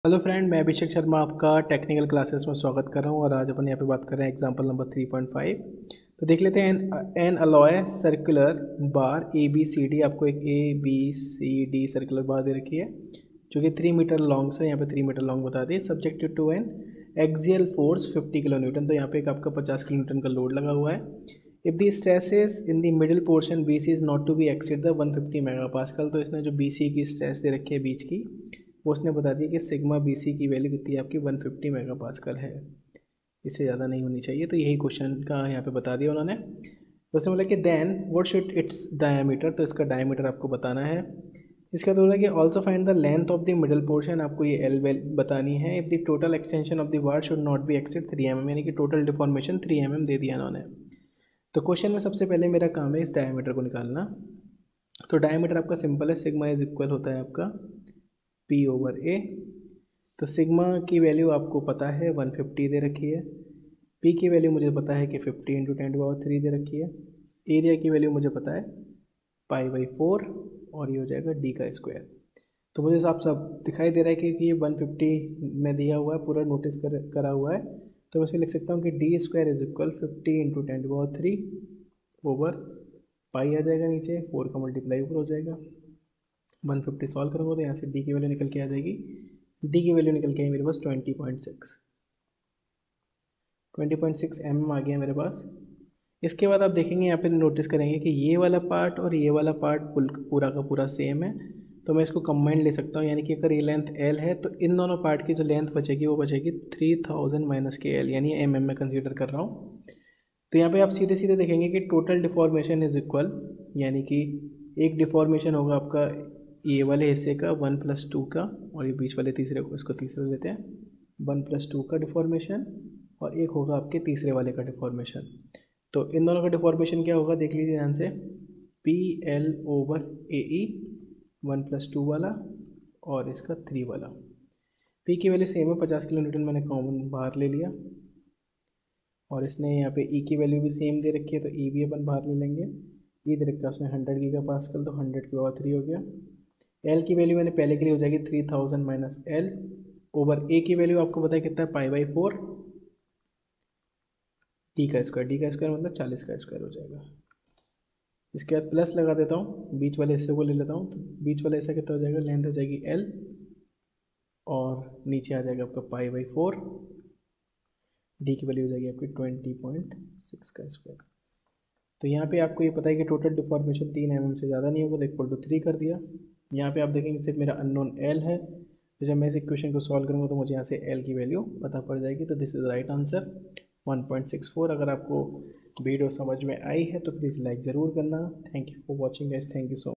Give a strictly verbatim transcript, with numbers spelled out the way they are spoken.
Hello friend, मैं अभिषेक शर्मा आपका technical classes में स्वागत कर रहा हूँ। और आज अपन यहाँ पे बात कर रहे हैं example number three point five. तो देख लेते हैं। An alloy circular bar A B C D, आपको एक A B C D circular bar दे रखी है जो कि थ्री मीटर लॉन्ग से यहाँ पे थ्री मीटर लॉन्ग बता दी। Subjected to an axial force fifty kilo newton, तो यहाँ पे एक आपका पचास किलो न्यूटन का लोड लगा हुआ है। If the stresses in the middle portion B C is not to be exceed the one fifty mega pascal, तो इसने जो बी सी की स्ट्रेस दे रखी है बीच की, वो उसने बता दिया कि सिग्मा बी सी की वैल्यू कितनी है आपकी वन फिफ्टी मेगा पास्कल है, इससे ज़्यादा नहीं होनी चाहिए। तो यही क्वेश्चन का यहाँ पे बता दिया उन्होंने। तो उसने बोला कि then what should its diameter, तो इसका डायमीटर आपको बताना है। इसका तो बोला कि also find the length of the middle portion, आपको ये एल वेल बतानी है। If the total extension of the bar should not be exceed three M M, यानी कि total deformation three M M दे दिया इन्होंने। तो क्वेश्चन में सबसे पहले मेरा काम है इस डायमीटर को निकालना। तो डायमीटर आपका सिंपल है, सिग्मा इज इक्वल होता है आपका पी ओवर ए। तो सिग्मा की वैल्यू आपको पता है वन फिफ्टी दे रखी है। पी की वैल्यू मुझे पता है कि fifty into ten to power three दे रखी है। एरिया की वैल्यू मुझे पता है पाई बाई फोर, और ये हो जाएगा डी का स्क्वायर। तो मुझे साफ साफ दिखाई दे रहा है कि ये वन फिफ्टी में दिया हुआ है, पूरा नोटिस कर करा हुआ है। तो मैं इसे लिख सकता हूँ कि D square is equal fifty into ten to power three over pi आ जाएगा, नीचे फोर का मल्टीप्लाई ऊपर हो जाएगा। वन फिफ्टी सॉल्व करूँगा तो यहाँ से डी की वैल्यू निकल के आ जाएगी। डी की वैल्यू निकल के आई मेरे पास twenty point six twenty point six M M आ गया मेरे पास। इसके बाद आप देखेंगे यहाँ पे नोटिस करेंगे कि ये वाला पार्ट और ये वाला पार्ट पूरा का पूरा सेम है। तो मैं इसको कंबाइंड ले सकता हूँ, यानी कि अगर ये लेंथ एल है तो इन दोनों पार्ट की जो लेंथ बचेगी वो बचेगी थ्री थाउजेंड माइनस के एल, यानी एम एम में कंसीडर कर रहा हूँ। तो यहाँ पे आप सीधे सीधे देखेंगे कि टोटल डिफॉर्मेशन इज इक्वल, यानी कि एक डिफॉर्मेशन होगा आपका ये वाले हिस्से का वन प्लस टू का, और ये बीच वाले तीसरे को, इसको तीसरे लेते हैं, वन प्लस टू का डिफॉर्मेशन, और एक होगा आपके तीसरे वाले का डिफॉर्मेशन। तो इन दोनों का डिफॉर्मेशन क्या होगा देख लीजिए ध्यान से, P L over A E, one plus two वाला और इसका थ्री वाला। पी की वैल्यू सेम है, पचास किलो न्यूटन मैंने कॉमन बाहर ले लिया, और इसने यहाँ पे ई की वैल्यू भी सेम दे रखी है तो ई भी अपन बाहर ले लेंगे। ई दे रखा है उसने हंड्रेड गीगा पास्कल, तो हंड्रेड की पावर थ्री हो गया। एल की वैल्यू मैंने पहले के लिए हो जाएगी three thousand minus L over A की वैल्यू आपको पता है कितना है, पाई बाई फोर डी का स्क्वायर। डी का स्क्वायर मतलब चालीस का स्क्वायर हो जाएगा। इसके बाद प्लस लगा देता हूँ, बीच वाले हिस्से को ले लेता हूँ, तो बीच वाला हिस्सा कितना हो जाएगा, लेंथ हो जाएगी एल, और नीचे आ जाएगा आपका पाई बाई फोर, डी की वैल्यू हो जाएगी आपकी ट्वेंटी पॉइंट सिक्स का स्क्वायर। तो यहाँ पे आपको ये पता है कि टोटल डिफॉर्मेशन तीन एम एम से ज़्यादा नहीं होगा, तो इक्वल टू थ्री कर दिया। यहाँ पे आप देखेंगे सिर्फ मेरा अननोन एल है, तो जब मैं इस इक्वेशन को सॉल्व करूँगा तो मुझे यहाँ से एल की वैल्यू पता पड़ जाएगी। तो this is right answer one point six four. अगर आपको वीडियो समझ में आई है तो प्लीज़ लाइक ज़रूर करना। Thank you for watching guys, thank you so much.